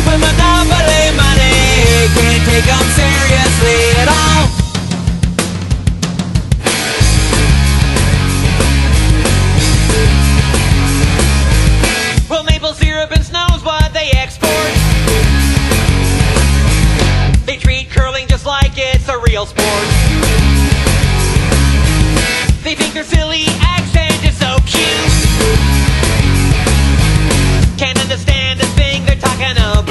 with monopoly money. Can't take them seriously at all. Well, maple syrup and snow's what they export. They treat curling just like it's a real sport. They think their silly accent is so cute. Can't understand a thing they're talking about.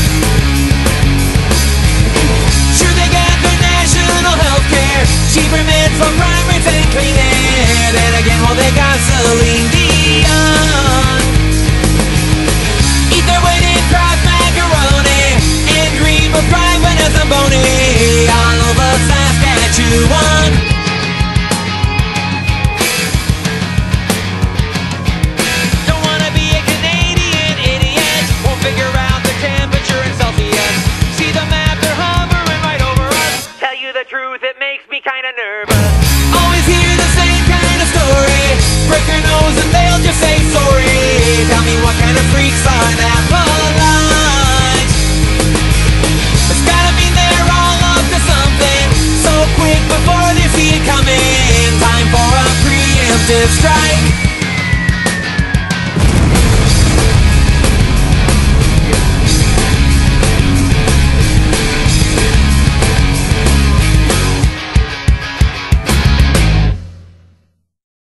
Sure, they got their national health care, cheaper meds for crime rates and clean air. Then again, well, they got Celine Dion. Eat their weight in Kraft macaroni and dream of drivin a Zamboni all over Saskatchewan. Truth, it makes me kinda nervous. Always hear the same kind of story. Break your nose and they'll just say sorry. Tell me what kind of freaks are that polite. It's gotta mean they're all up to something. So quick before they see it coming. Time for a preemptive strike.